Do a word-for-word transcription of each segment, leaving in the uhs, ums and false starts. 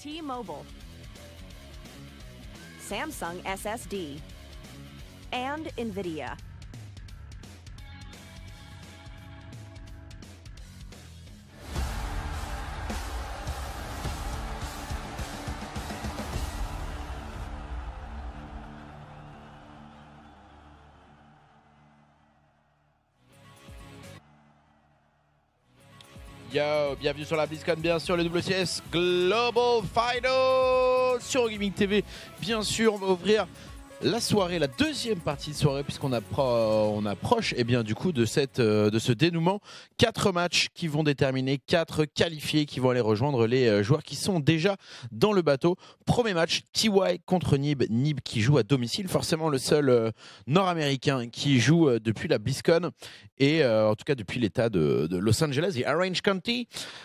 T-Mobile, Samsung S S D, and NVIDIA. Yo, bienvenue sur la BlizzCon, bien sûr, le W C S Global Final sur Gaming T V. Bien sûr, on va ouvrir la soirée, la deuxième partie de soirée, puisqu'on appro on approche eh bien, du coup de, cette, euh, de ce dénouement. Quatre matchs qui vont déterminer quatre qualifiés qui vont aller rejoindre les euh, joueurs qui sont déjà dans le bateau. Premier match, T Y contre Nib. Nib qui joue à domicile, forcément le seul euh, nord-américain qui joue euh, depuis la BlizzCon et euh, en tout cas depuis l'état de, de Los Angeles et Orange County.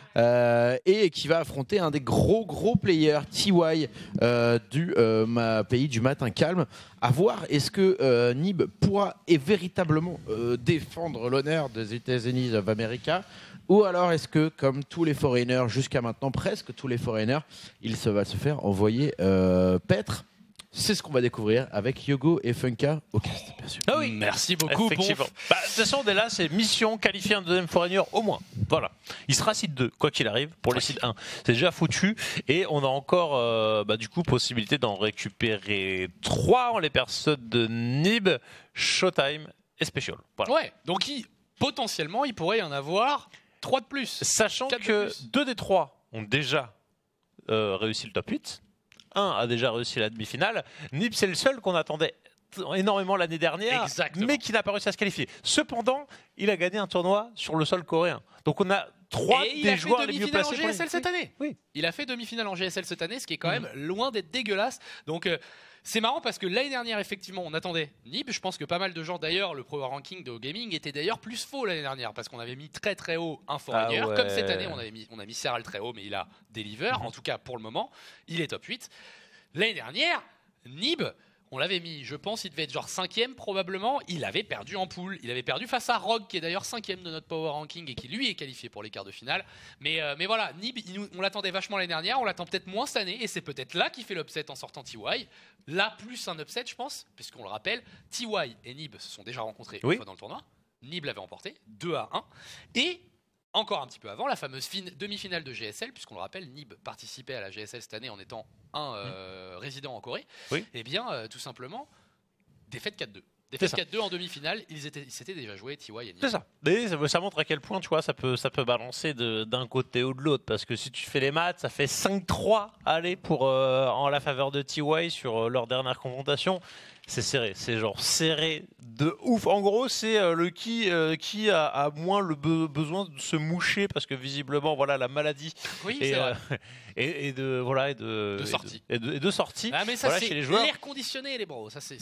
Euh, et qui va affronter un des gros gros players, T Y euh, du euh, ma pays du matin calme. À voir, est-ce que euh, Nib pourra et véritablement euh, défendre l'honneur des États-Unis of America, ou alors est-ce que, comme tous les foreigners jusqu'à maintenant, presque tous les foreigners, il se va se faire envoyer euh, paître. C'est ce qu'on va découvrir avec Yogo et Funka au cast, bien sûr. Ah oui, merci beaucoup. Bon. Bah, de toute façon, dès là, c'est mission qualifier un deuxième foreigner au moins. Voilà. Il sera site deux, quoi qu'il arrive, pour les sites un. C'est déjà foutu. Et on a encore, euh, bah, du coup, possibilité d'en récupérer trois en les personnes de Nib, Showtime et Special. Voilà. Ouais, donc il, potentiellement, il pourrait y en avoir trois de plus. Sachant que deux des trois ont déjà euh, réussi le top huit. Un a déjà réussi la demi-finale. Nib, c'est le seul qu'on attendait énormément l'année dernière, Exactement. mais qui n'a pas réussi à se qualifier. Cependant, il a gagné un tournoi sur le sol coréen. Donc on a trois Et des joueurs les mieux placés. Il a fait demi-finale en G S L cette année. Oui. Il a fait demi-finale en G S L cette année, ce qui est quand même mmh. loin d'être dégueulasse. Donc euh, c'est marrant parce que l'année dernière, effectivement, on attendait Nib. Je pense que pas mal de gens, d'ailleurs, le Pro Ranking de Gaming était d'ailleurs plus faux l'année dernière parce qu'on avait mis très très haut un foreigner. Ah ouais. Comme cette année, on, avait mis, on a mis Serral très haut, mais il a deliver. Mmh. En tout cas, pour le moment, il est top huit. L'année dernière, Nib, on l'avait mis, je pense, il devait être genre cinquième probablement. Il avait perdu en poule. Il avait perdu face à Rogue, qui est d'ailleurs cinquième de notre Power Ranking et qui lui est qualifié pour les quarts de finale. Mais, euh, mais voilà, Nib, il, on l'attendait vachement l'année dernière, on l'attend peut-être moins cette année et c'est peut-être là qu'il fait l'upset en sortant T Y. Là, plus un upset, je pense, puisqu'on le rappelle, T Y et Nib se sont déjà rencontrés oui. une fois dans le tournoi. Nib l'avait emporté, deux à un. Et encore un petit peu avant, la fameuse demi-finale de G S L, puisqu'on le rappelle, Nib participait à la G S L cette année en étant un euh, mmh. résident en Corée. Oui. Et bien, euh, tout simplement, défaite quatre deux. Défaite quatre deux en demi-finale, ils s'étaient déjà joués, T Y et Nib. C'est ça. Mais ça, ça montre à quel point, tu vois, ça peut, ça peut balancer d'un côté ou de l'autre. Parce que si tu fais les maths, ça fait cinq trois aller pour, euh, en la faveur de T Y sur euh, leur dernière confrontation. C'est serré, c'est genre serré de ouf. En gros, c'est euh, le qui, euh, qui a, a moins le be besoin de se moucher parce que visiblement, voilà, la maladie oui, et, euh, et, et de voilà et de, de sortie et de, et de sortie. Ah mais ça voilà, c'est l'air conditionné les bros. Ça c'est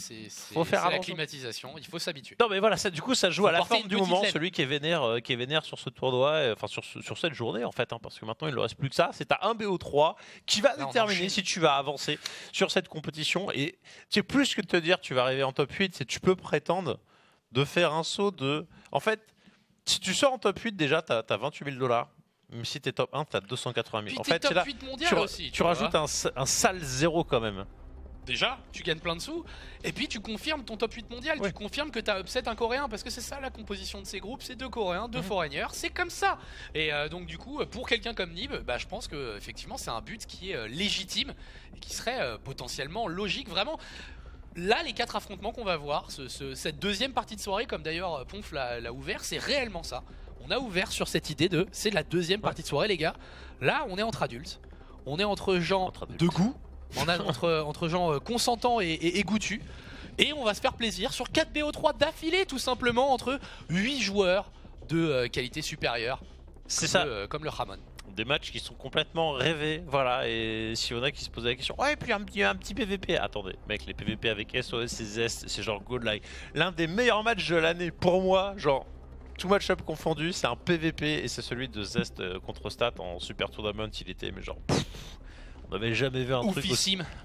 la climatisation. Il faut s'habituer. Non mais voilà, ça, du coup, ça joue faut à la forme du moment. Laine. Celui qui est vénère, euh, qui est vénère sur ce tournoi, enfin sur ce, sur cette journée en fait, hein, parce que maintenant il ne reste plus que ça. C'est à un B O trois qui va Là, déterminer si tu vas avancer sur cette compétition. Et c'est plus que de te dire tu vas arriver en top huit, c'est tu peux prétendre de faire un saut de... En fait, si tu sors en top huit, déjà, tu as, as vingt-huit mille dollars. Mais si tu es top un, tu as deux cent quatre-vingt mille. Puis en fait, top là, huit mondial tu, aussi, tu, tu rajoutes un, un sale zéro quand même. Déjà, tu gagnes plein de sous. Et puis, tu confirmes ton top huit mondial. Ouais. Tu confirmes que tu as upset un Coréen. Parce que c'est ça la composition de ces groupes. C'est deux Coréens, deux mmh. foreigners. C'est comme ça. Et euh, donc, du coup, pour quelqu'un comme Nib, bah, je pense que effectivement, c'est un but qui est euh, légitime. Et qui serait euh, potentiellement logique. Vraiment... Là, les quatre affrontements qu'on va voir, ce, ce, cette deuxième partie de soirée, comme d'ailleurs Ponf l'a ouvert, c'est réellement ça. On a ouvert sur cette idée de, c'est la deuxième partie de soirée, les gars. Là, on est entre adultes, on est entre gens entre de goût, on est entre, entre gens consentants et, et, et goûtus, et on va se faire plaisir sur quatre B O trois d'affilée, tout simplement, entre huit joueurs de euh, qualité supérieure. C'est ça. Le, euh, comme le Ramon. Des matchs qui sont complètement rêvés, voilà, et si on a qui se posait la question, ouais, et puis un petit, un petit P V P, attendez, mec, les P V P avec S O S et Zest, c'est genre godlike. L'un des meilleurs matchs de l'année pour moi, genre, tout match-up confondu, c'est un P V P, et c'est celui de Zest contre Stat en Super Tournament, il était, mais genre, pff, on n'avait jamais vu un Oufissime. truc aussi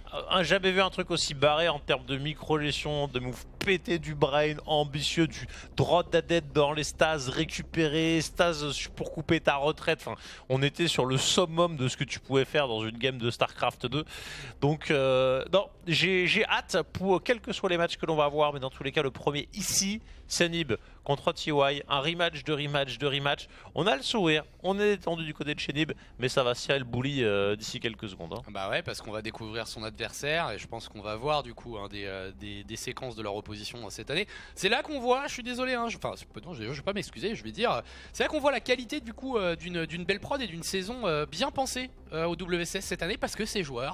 un, jamais vu un truc aussi barré en termes de micro-gestion, de move pété du brain, ambitieux, du droit de la tête dans les stases, récupérer, stases pour couper ta retraite. Enfin, on était sur le summum de ce que tu pouvais faire dans une game de StarCraft deux. Donc, euh, non, j'ai hâte pour quels que soient les matchs que l'on va avoir, mais dans tous les cas, le premier ici, c'est Nib contre T Y, un rematch de rematch de rematch. On a le sourire, on est détendu du côté de chez Nib, mais ça va se tirer le bouli euh, d'ici quelques secondes. Hein. Bah ouais, parce qu'on va découvrir son adversaire et je pense qu'on va voir du coup hein, des, euh, des, des séquences de leur opposition cette année. C'est là qu'on voit, je suis désolé, hein, je, enfin, non, je, je vais pas m'excuser, je vais dire, c'est là qu'on voit la qualité du coup euh, d'une d'une belle prod et d'une saison euh, bien pensée euh, au W S S cette année parce que ces joueurs,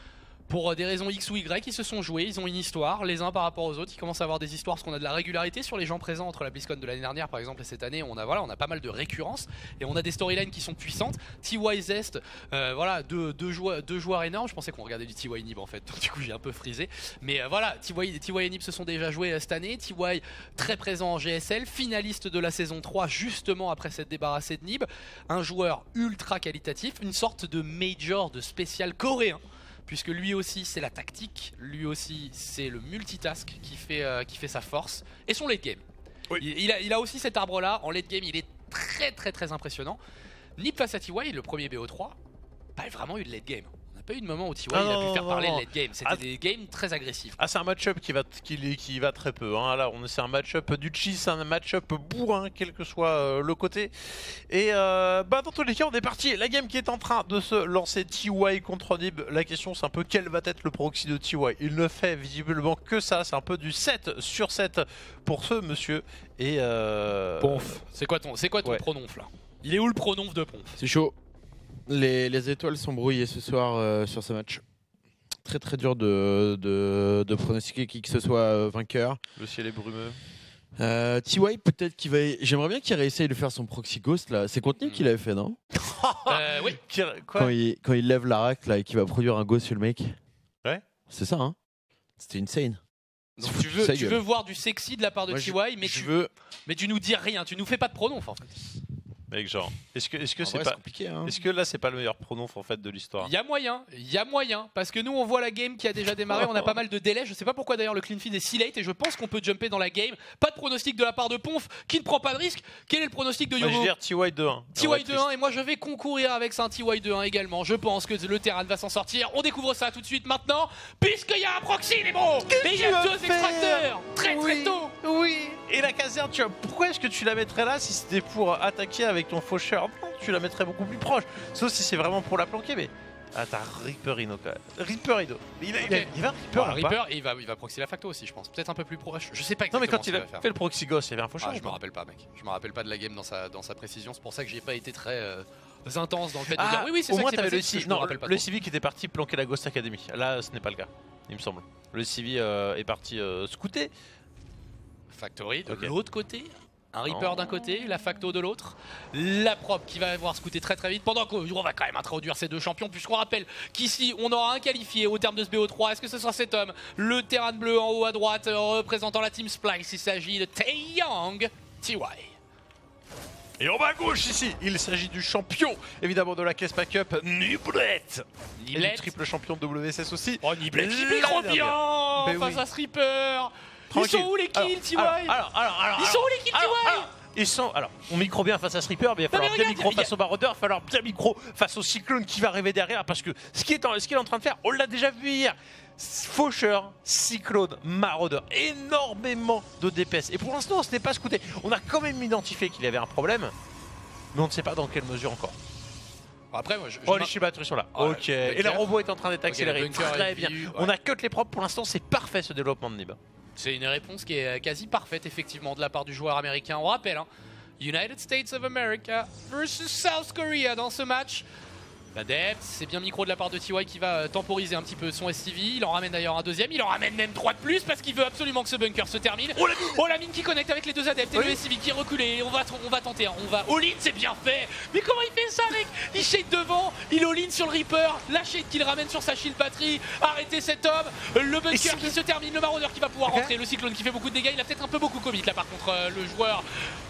pour des raisons X ou Y, ils se sont joués, ils ont une histoire, les uns par rapport aux autres, ils commencent à avoir des histoires parce qu'on a de la régularité sur les gens présents entre la BlizzCon de l'année dernière par exemple et cette année, on a, voilà, on a pas mal de récurrence et on a des storylines qui sont puissantes. T Y Zest, euh, voilà, deux, deux, joueurs, deux joueurs énormes, je pensais qu'on regardait du T Y Nib en fait, donc du coup j'ai un peu frisé, mais euh, voilà, T Y, T Y et Nib se sont déjà joués euh, cette année, T Y très présent en G S L, finaliste de la saison trois justement après s'être débarrassé de Nib, un joueur ultra qualitatif, une sorte de major de spécial coréen. Puisque lui aussi c'est la tactique, lui aussi c'est le multitask qui fait, euh, qui fait sa force et son late game. Oui. Il, il, a, il a aussi cet arbre là, en late game il est très très très impressionnant. Nib face à T Y, le premier B O trois, pas vraiment eu de late game. On n'a pas eu de moment où T Y ah il a pu non, faire non, parler non. de late game, c'était ah, des games très agressifs. Ah c'est un match-up qui va, qui, qui va très peu, hein. Là c'est un match-up du cheese, c'est un match-up bourrin quel que soit euh, le côté. Et euh, bah, dans tous les cas on est parti, la game qui est en train de se lancer, T Y contre Nib. La question c'est un peu quel va être le proxy de T Y. Il ne fait visiblement que ça, c'est un peu du sept sur sept pour ce monsieur. Et euh... Ponf, c'est quoi ton, quoi ton ouais. prononf là? Il est où le prononf de Ponf? C'est chaud. Les, les étoiles sont brouillées ce soir euh, sur ce match. Très très dur de, de, de pronostiquer qui que ce soit euh, vainqueur. Le ciel est brumeux. Euh, T Y peut-être qu'il va... J'aimerais bien qu'il réessaye de faire son proxy ghost là. C'est Contenu mmh. qu'il avait fait, non? euh, Oui. Quoi quand, il, quand il lève la rack là et qu'il va produire un ghost sur le mec. Ouais. C'est ça, hein? C'était insane. Donc tu veux, tu veux voir du sexy de la part de Moi, T Y, je, mais, je tu, veux... mais tu nous dis rien, tu nous fais pas de pronom en fait. Mec, genre, est-ce que est-ce que c'est vrai, pas compliqué, hein. Est-ce que là c'est pas le meilleur pronom en fait de l'histoire? Il y a moyen, il y a moyen, parce que nous on voit la game qui a déjà démarré, on a pas mal de délais. Je sais pas pourquoi d'ailleurs le clean feed est si late et je pense qu'on peut jumper dans la game. Pas de pronostic de la part de Ponf, qui ne prend pas de risque. Quel est le pronostic de Yogo? Je vais dire T Y deux un. T Y deux un et moi je vais concourir avec ça, un T Y deux un également. Je pense que le Terran va s'en sortir. On découvre ça tout de suite maintenant, puisqu'il y a un proxy les bros. Et il y a deux extracteurs très très oui, tôt. Oui. Et la caserne, tu vois, pourquoi est-ce que tu la mettrais là si c'était pour attaquer avec ton faucheur? Non, tu la mettrais beaucoup plus proche. Sauf si c'est vraiment pour la planquer, mais. Ah, t'as Reaper Ino quand même. Reaper Ino. Il, okay. il, il va Reaper, voilà, Reaper et il va, il va proxy la facto aussi, je pense. Peut-être un peu plus proche. Je sais pas exactement. Non, mais quand il a fait faire. le proxy ghost, il y avait un faucheur. Ah, je me rappelle pas, mec. Je me rappelle pas de la game dans sa, dans sa précision. C'est pour ça que j'ai pas été très euh, intense dans le fait de ah, dire oui, oui, c'est ça. Au moins, t'avais le C V. Non, le C V qui était parti planquer la Ghost Academy. Là, ce n'est pas le cas, il me semble. Le C V euh, est parti euh, scouter. Factory de okay. l'autre côté, un Reaper oh. d'un côté, la Facto de l'autre, la Prop qui va avoir scouté très très vite pendant qu'on va quand même introduire ces deux champions puisqu'on rappelle qu'ici on aura un qualifié au terme de ce B O trois. Est-ce que ce sera cet homme, le Terran bleu en haut à droite représentant la Team Splice? Il s'agit de Taeyang T Y. Et en bas à gauche ici, il s'agit du champion évidemment de la Kespa Cup, Niblet. Niblet. Et du triple champion de W S S aussi. Oh Niblet qui micro bien ben face oui. à ce Reaper. Tranquille. Ils sont où les kills, T Y? Alors, alors, alors, alors, Ils sont où les kills, T Y? Ils sont. Alors, on micro bien face à ce Reaper, mais il va falloir bien micro face au Marauder, il va falloir bien micro face au Cyclone qui va arriver derrière, parce que ce qu'il est, en, ce qu'il est en train de faire, on l'a déjà vu hier. Faucheur, Cyclone, Marauder, énormément de D P S. Et pour l'instant, on ne s'était pas scouté. On a quand même identifié qu'il y avait un problème, mais on ne sait pas dans quelle mesure encore. Après, moi, je, je oh, les Shibatsu sont là. Oh, ok. Et le robot est en train d'être accéléré. Okay, très bien. Ouais. On a cut les propres. Pour l'instant, c'est parfait ce développement de Nib. C'est une réponse qui est quasi parfaite, effectivement, de la part du joueur américain. On rappelle, hein, United States of America versus South Korea dans ce match. L'Adept, c'est bien micro de la part de T Y qui va temporiser un petit peu son S C V. Il en ramène d'ailleurs un deuxième, il en ramène même trois de plus parce qu'il veut absolument que ce bunker se termine. Oh la mine, oh, la mine qui connecte avec les deux adeptes et oui. le S C V qui est reculé. On va, on va tenter, on va all-in, c'est bien fait. Mais comment il fait ça, mec? Il shade devant, il all-in sur le Reaper, la shade qu'il ramène sur sa shield batterie. Arrêtez cet homme, le bunker qui se termine, le Marauder qui va pouvoir okay. rentrer, le Cyclone qui fait beaucoup de dégâts. Il a peut-être un peu beaucoup commit là par contre, euh, le joueur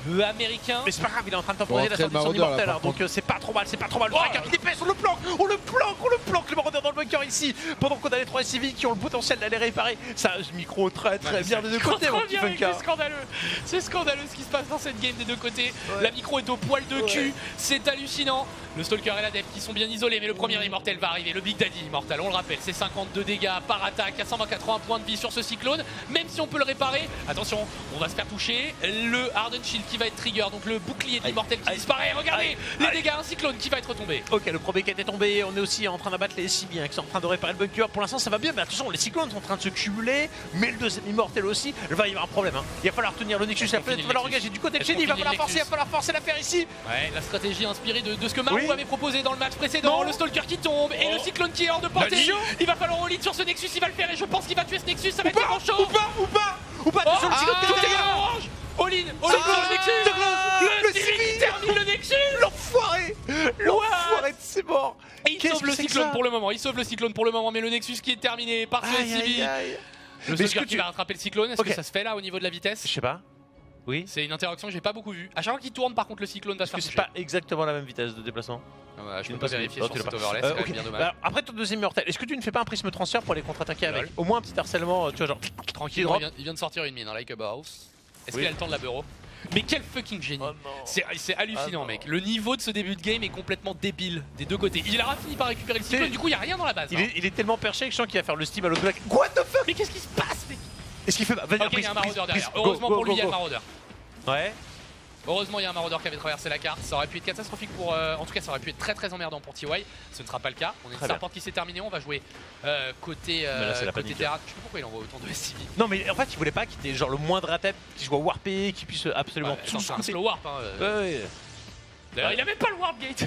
peu américain. Mais c'est pas grave, il est en train de temporiser la sortie de son Maraudeur, immortel, là, hein, donc euh, c'est pas trop mal, c'est pas trop mal. Le Oh. tracker qui dépêche, on le planque, on le planque, on le planque, le Maraudeur dans le bunker ici. Pendant qu'on a les trois S C V qui ont le potentiel d'aller réparer. Ça, micro très très Ouais, bien des deux micro côtés, trop mon petit bien, mec, Funka. C'est scandaleux. C'est scandaleux ce qui se passe dans cette game des deux côtés. La micro est au poil de cul, Ouais. c'est hallucinant. Le Stalker et l'Adept qui sont bien isolés, mais le premier immortel va arriver. Le Big Daddy immortel, on le rappelle, c'est cinquante-deux dégâts par attaque à cent quatre-vingts points de vie sur ce cyclone. Même si on peut le réparer, attention, on va se faire toucher. Le Harden Shield qui va être trigger, donc le bouclier de l'immortel qui Aïe. disparaît. Regardez Aïe. les Aïe. dégâts, un cyclone qui va être tombé. Ok, le premier qui était tombé, on est aussi en train d'abattre les S C V hein, qui sont en train de réparer le bunker. Pour l'instant, ça va bien, mais attention, les cyclones sont en train de se cumuler, mais le deuxième immortel aussi. Il va y avoir un problème. Hein. Il va falloir tenir le Nexus, il va Est-ce qu'on finit falloir le Nexus engager du côté de Est-ce Shady, il va qu'on falloir finit le forcer, il va Nexus falloir forcer l'affaire ici. Ouais, la stratégie inspirée de, de ce que Marou Oui. avait proposé dans le match précédent. Non. Le Stalker qui tombe et Oh. le cyclone qui est hors de portée. Nani. Il va falloir au lead sur ce Nexus, il va le faire et je pense qu'il va tuer ce Nexus. Ça va Ou être vraiment pas, chaud. ou pas, ou pas, ou pas, Oh, attention, le cyclone qui est tout est derrière. orange. All in, all in Ah, sur le Nexus. le Le Civil Civil. qui termine le Nexus. L'enfoiré, l'enfoiré, c'est mort. Et il Qu'est-ce sauve que le c'est que cyclone ça pour le moment. Il sauve le cyclone pour le moment, mais le Nexus qui est terminé par ce Aïe, aïe, Civil. aïe. Le Mais est-ce Stalker que qui tu- va rattraper le cyclone. Est-ce Ok. que ça se fait là au niveau de la vitesse? Je sais pas. Oui. C'est une interaction que j'ai pas beaucoup vue. À chaque fois qu'il tourne, par contre, le cyclone va se Parce faire que c'est toucher. pas exactement la même vitesse de déplacement. Ah bah, je Tu peux ne pas passes- vérifier Oh, sur tu l'as cet pas. overlay, c'est Euh, quand même ok. bien dommage. Bah, après ton deuxième immortel, est-ce que tu ne fais pas un prisme transfert pour aller contre-attaquer avec? Lol. Au moins un petit harcèlement, tu vois, genre. Tranquille, drop. il vient, il vient de sortir une mine, hein, like a boss. Est-ce Oui. qu'il a le temps de la bureau? Mais quel fucking génie! Oh non. C'est c'est hallucinant, Ah non. mec. Le niveau de ce début de game est complètement débile des deux côtés. Il aura fini par récupérer le cyclone, C'est- du coup, il y a rien dans la base. Il hein. est, il est tellement perché que je sens qu'il va faire le steam à l'autre black. What the fuck? Mais qu'est-ce qui se passe, mec? Est-ce qu'il fait. Vas-y, Ok, il y a un maraudeur derrière. Heureusement pour lui, il y a un maraudeur. Ouais. Heureusement, il y a un maraudeur qui avait traversé la carte. Ça aurait pu être catastrophique pour. euh, en tout cas, ça aurait pu être très très emmerdant pour T Y. Ce ne sera pas le cas. On a une Très starport qui s'est terminée. On va jouer euh, côté, euh, Mais là, c'est la côté panique, terrain. Je sais pas pourquoi il envoie autant de S C V. Non, mais en fait, il voulait pas qu'il ait genre le moindre atep, qu'il soit warpé, qu'il puisse absolument Ouais, tout attends, c'est un scouter. slow warp. Hein, euh. Ouais, ouais. D'ailleurs, il a même pas le warp gate.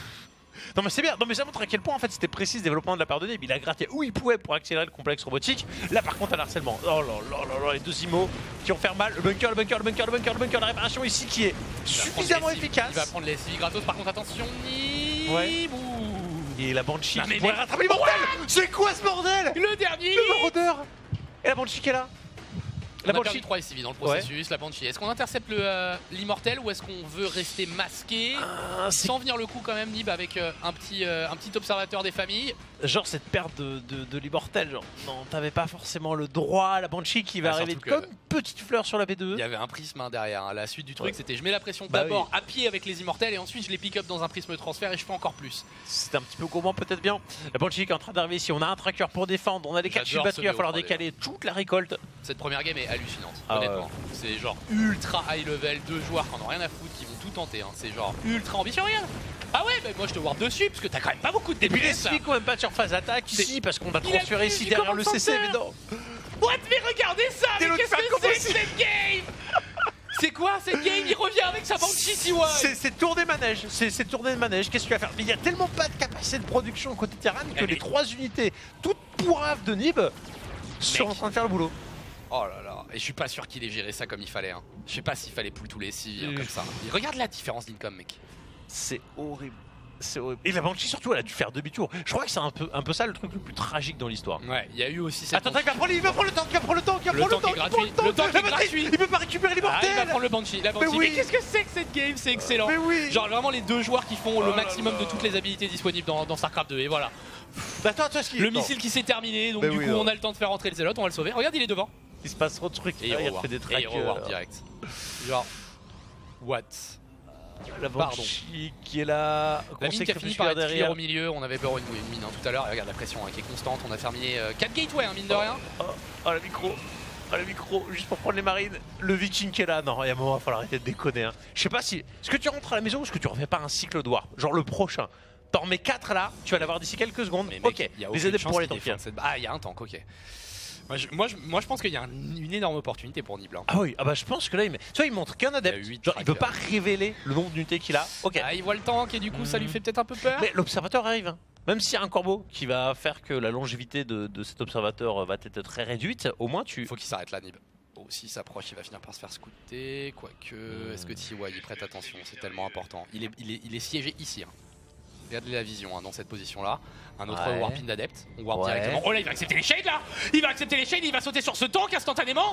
Non mais c'est bien, non mais ça montre à quel point en fait c'était précis ce développement de la part de Nib. Il a gratté où il pouvait pour accélérer le complexe robotique. Là par contre un harcèlement. Oh là là là là, les deux immos qui vont faire mal. Le bunker, le bunker, le bunker, le bunker, le bunker, la réparation ici qui est Il va suffisamment prendre les S C V. efficace. Il va prendre les S C V gratos. Par contre, attention, Nib. Ouais. Ouh. Et la Banshee Non, qui mais pourrait mec- rattraper les mortels. C'est quoi ce bordel? Le dernier. Le maraudeur. Et la Banshee qui est là. La La on a perdu Banshee. trois S C V dans le processus, la Banshee. Est-ce qu'on intercepte le, euh, l'immortel ou est-ce qu'on veut rester masqué Ah, c'est sans venir le coup quand même, Nib, avec euh, un, petit, euh, un petit observateur des familles? genre cette perte de, de, de l'immortel. Genre non, t'avais pas forcément le droit à la Banshee qui va Ah, arriver surtout que- comme une petite fleur sur la B deux. Il y avait un prisme hein, derrière. hein. La suite du truc, Ouais. c'était je mets la pression Bah d'abord à pied avec les immortels et ensuite je les pick up dans un prisme transfert et je fais encore plus. C'est un petit peu gourmand peut-être bien. La Banshee qui est en train d'arriver ici. On a un tracker pour défendre. On a les quatre J'adore shields battus. ce Il va falloir B O trois, décaler toute la récolte. Cette première game est hallucinante, Ah honnêtement. C'est genre ultra high level, deux joueurs qui en ont rien à foutre, qui vont tout tenter. hein. C'est genre ultra ambitieux, regarde. Ah ouais, bah moi je te warp dessus parce que t'as quand même pas beaucoup de Et puis les D P S. Svi quand même pas de surface d'attaque C'est- ici parce qu'on a Il a transféré plus ici du derrière command le C C. center. Mais non. What? Mais regardez ça, Et mais l'autre qu'est-ce fait un que combo c'est que aussi. cette game? C'est quoi cette game? Il revient avec sa Banshee T Y. C'est c'est tour des manèges, c'est c'est tour des manèges, qu'est-ce que tu vas faire? Mais il y a tellement pas de capacité de production côté Terran que Mais- les trois unités, toutes pourraves de Nib, sont Mec. en train de faire le boulot. Oh là là, et je suis pas sûr qu'il ait géré ça comme il fallait. Hein. Je sais pas s'il fallait pull tous les S C V hein, Euh. comme ça. Et regarde la différence d'income, mec. C'est horrible. C'est horrible. Et la Banshee surtout, elle a dû faire demi-tour. Je crois que c'est un peu, un peu ça le truc le plus tragique dans l'histoire. Ouais, il y a eu aussi cette. Attends, attends, il va prendre, il va prendre le tank, il va prendre le tank, il va Le prendre le tank tank, est il prend gratuit, le tank La est batterie, gratuit. Il peut pas récupérer les Ah, il va mortels. prendre le Banshee, la Banshee. oui. Mais qu'est-ce que c'est que cette game? C'est excellent. Mais oui. Genre vraiment les deux joueurs qui font le Oh là maximum là. de toutes les habilités disponibles dans, dans StarCraft deux. Et voilà. Attends, attends, ce qui Le missile qui s'est terminé, donc Mais du oui, coup non. on a le temps de faire rentrer le Zélote, on va le sauver. Regarde, il est devant. Il se passe trop de trucs. Et il Ah, il rewarp. fait des Et tracks. il rewarp euh, direct. Genre. What? La Pardon. Banshee qui est là. La mine qui a fini par être clear derrière. au milieu, on avait beurre une, une mine hein, tout à l'heure, et regarde la pression hein, qui est constante, on a terminé euh, quatre gateways hein, mine de rien. Oh, oh, le micro. Oh, le micro, juste pour prendre les marines. Le Viking qui est là. Non, il y a un moment, il va falloir arrêter de déconner. Hein. Je sais pas si. Est-ce que tu rentres à la maison ou est-ce que tu refais pas un cycle de warp? Genre le prochain. T'en remets quatre là, tu vas l'avoir d'ici quelques secondes. Mais mec, Ok, y a les aucune aider chance pour les qu'il tanker. défende cette- Ah, il y a un tank, ok. Moi je, moi, je, moi, je pense qu'il y a un- une énorme opportunité pour Nibl. hein. Ah oui, ah bah je pense que là, il, met... tu vois, il montre qu'un adepte. Il y a huit Genre, il veut pas trackers. révéler le nombre d'unités qu'il a. Ok. Ah, il voit le tank et du coup ça lui Mhm. fait peut-être un peu peur. Mais l'observateur arrive. hein. Même s'il y a un corbeau qui va faire que la longévité de, de cet observateur va être très réduite, au moins tu. Il faut qu'il s'arrête là, Nib. Oh, s'il s'approche, il va finir par se faire scouter. Quoique, est-ce que T Y il prête attention? C'est tellement important. Il est, il est, il est siégé ici. Hein. Regardez la vision hein, dans cette position-là. Un autre Ouais. warping d'adepte. On warp Ouais. directement. Oh là, il va accepter les shades là. Il va accepter les shades, il va sauter sur ce tank instantanément.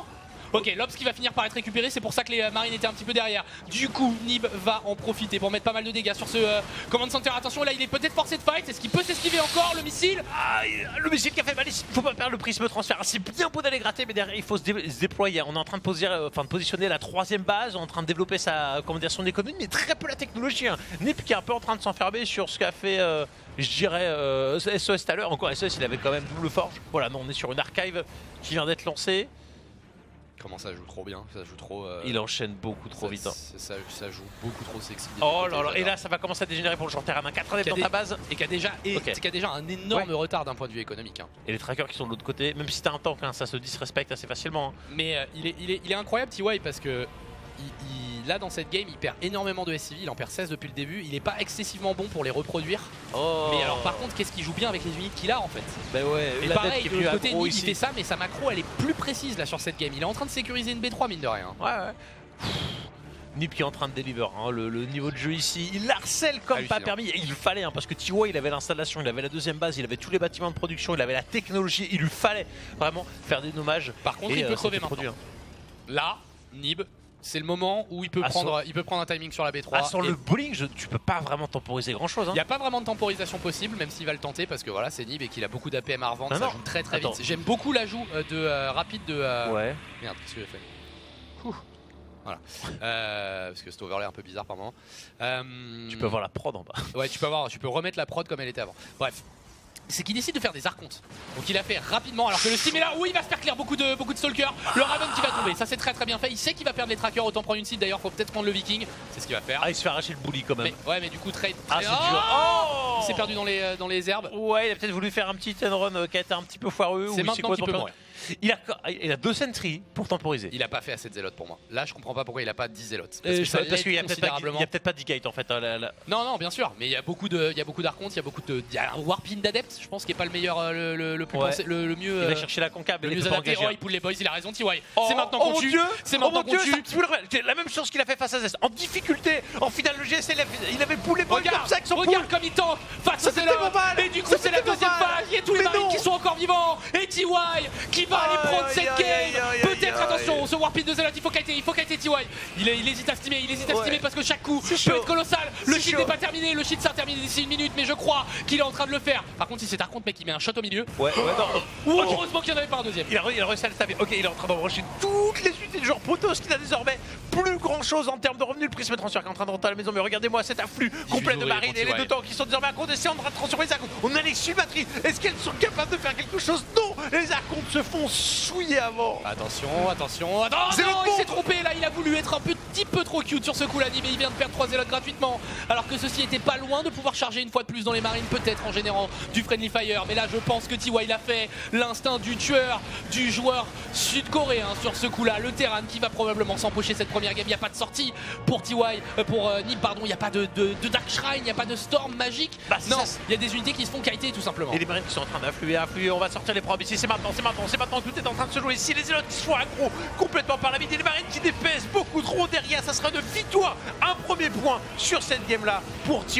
Ok, l'Obs qui va finir par être récupéré, c'est pour ça que les euh, Marines étaient un petit peu derrière. Du coup, Nib va en profiter pour mettre pas mal de dégâts sur ce euh, Command Center. Attention, là il est peut-être forcé de fight. Est-ce qu'il peut s'esquiver encore le missile? Ah, le missile qui a fait mal, il faut pas perdre le prisme transfert. C'est bien beau d'aller gratter, mais derrière il faut se, dé se déployer. On est en train de, poser, euh, enfin, de positionner la troisième base, on est en train de développer sa comment dire, son économie, mais très peu la technologie. Hein. Nip qui est un peu en train de s'enfermer sur ce qu'a fait, euh, je dirais, euh, S O S tout à l'heure. Encore S O S, il avait quand même double forge. Voilà, non, on est sur une archive qui vient d'être lancée. Comment ça joue trop bien, ça joue trop. Euh... Il enchaîne beaucoup trop ça, vite. Hein. Ça, ça joue beaucoup trop sexy. Oh là là, et là ça va commencer à dégénérer pour le joueur terrain. quatre adeptes dans ta base. Et qui a déjà, et okay. qui a déjà un énorme ouais. retard d'un point de vue économique. Hein. Et les trackers qui sont de l'autre côté, même si t'as un tank, hein, ça se disrespecte assez facilement. Hein. Mais euh, il, est, il, est, il est incroyable T Y parce que il, il, là dans cette game il perd énormément de S C V, il en perd seize depuis le début. Il est pas excessivement bon pour les reproduire. Oh. Mais alors par contre qu'est-ce qu'il joue bien avec les unités qu'il a en fait. Bah ouais, et pareil de l'autre côté Nib il fait ça mais sa macro elle est plus précise là sur cette game. Il est en train de sécuriser une B trois mine de rien. Ouais ouais. Nip qui est en train de deliver, hein. le, le niveau de jeu ici, il harcèle comme Hallucinant. Pas permis, et il fallait, hein, parce que T Y il avait l'installation, il avait la deuxième base, il avait tous les bâtiments de production, il avait la technologie, il lui fallait vraiment faire des dommages. Par contre et, il peut euh, crever maintenant. Produit, hein. Là, Nib, c'est le moment où il peut, prendre, son... il peut prendre un timing sur la B trois. Ah, sur et... le bowling, je... tu peux pas vraiment temporiser grand chose. Il hein. n'y a pas vraiment de temporisation possible, même s'il va le tenter, parce que voilà, c'est Nib et qu'il a beaucoup d'A P M à revendre, non, ça non. joue très très Attends. vite. J'aime beaucoup l'ajout de euh, rapide de. Euh... Ouais. Merde, qu'est-ce que j'ai fait? Ouh. Voilà. Euh, parce que cet overlay est un peu bizarre par moment. Euh... Tu peux avoir la prod en bas. Ouais, tu peux avoir, tu peux remettre la prod comme elle était avant. Bref. C'est qu'il décide de faire des archontes. Donc il a fait rapidement alors que le steam est là. Oui, il va se faire clear beaucoup de, beaucoup de stalkers. Le Raven qui va tomber. Ça c'est très très bien fait. Il sait qu'il va perdre les trackers. Autant prendre une cible d'ailleurs. Faut peut-être prendre le Viking. C'est ce qu'il va faire. Ah, il se fait arracher le bully quand même. Mais, ouais, mais du coup, trade. Ah, c'est oh dur. Oh, il s'est perdu dans les, dans les herbes. Ouais, il a peut-être voulu faire un petit end run qui a été un petit peu foireux. C'est maintenant qu'il peut mourir. Il a, il a deux sentries pour temporiser. Il a pas fait assez de zélotes pour moi. Là, je comprends pas pourquoi il a pas dix zélotes. Parce, euh, parce qu'il y a peut-être pas, peut pas dix gates en fait. Hein, là, là. Non, non, bien sûr. Mais il y a beaucoup de, il y a beaucoup d'archontes, il y a beaucoup de, il y a un warping d'adeptes. Je pense qu'il est pas le meilleur, le, le, le plus, ouais. pensé, le, le mieux. Il va chercher la concave. Le mieux adapté. Oh, il pull les boys. Il a raison, T Y. Oh, c'est maintenant qu'on oh tue. C'est maintenant qu'on tue. C'est la même chose qu'il a fait face à Zest. En difficulté. En finale, le G S L, il avait pull les boys comme ça avec son pull. Regarde comme il tank face à Zest. Et du coup, c'est la deuxième phase. Il y a tous les marines qui sont encore vivants. Et T Y qui va aller prendre cette game. Peut-être, attention, ce warping de Zélote, il faut kiter, il faut kiter T Y. Il, il hésite à steamer, il hésite à ouais. steamer parce que chaque coup peut être colossal. Le shit n'est pas terminé, le shit sera terminé d'ici une minute, mais je crois qu'il est en train de le faire. Par contre, si c'est par contre, mec, il met un shot au milieu. Ouais, ouais, non. Oh, okay. Heureusement qu'il n'y en avait pas un deuxième. Il a, il a réussi à le taper. Ok, il est en train d'embrancher toutes les unités de genre Protoss qu'il a désormais plus grand chose en termes de revenus. Le prisme transfert qui est en train de rentrer à la maison, mais regardez-moi cet afflux complet de marines et les deux tanks qui sont désormais à compte d'essayer en train de transformer les archontes. On a les subatteries. Est-ce qu'elles sont capables de faire quelque chose? Non, les archontes se font souiller avant. Attention, attention, attention. Non, il s'est trompé là, il a voulu être un petit peu trop cute sur ce coup là, mais il vient de perdre trois zélotes gratuitement. Alors que ceci était pas loin de pouvoir charger une fois de plus dans les marines, peut-être en générant du friendly fire. Mais là, je pense que T Y l'a fait. L'instinct du tueur, du joueur sud-coréen sur ce coup là. Le Terran qui va probablement s'empocher cette première game. Il n'y a pas de sortie pour T Y, euh, pour euh, Nib, pardon. Il n'y a pas de, de, de Dark Shrine, il n'y a pas de Storm magique. Bah, non, il y a des unités qui se font kiter tout simplement. Et les marines qui sont en train d'affluer, affluer. On va sortir les probes ici. C'est maintenant, c'est maintenant, c'est maintenant que tout est en train de se jouer ici. Les zélotes qui se font aggro complètement par la vie. Les marines qui dépaissent beaucoup trop derrière. Ça sera une victoire. Un premier point sur cette game là pour T